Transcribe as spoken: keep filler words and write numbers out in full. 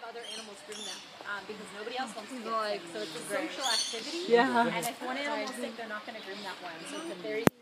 other animals groom them um, because nobody else wants to get sick. So it's a social activity. Yeah. And if one animal's sick, they're not going to groom that one. So it's a very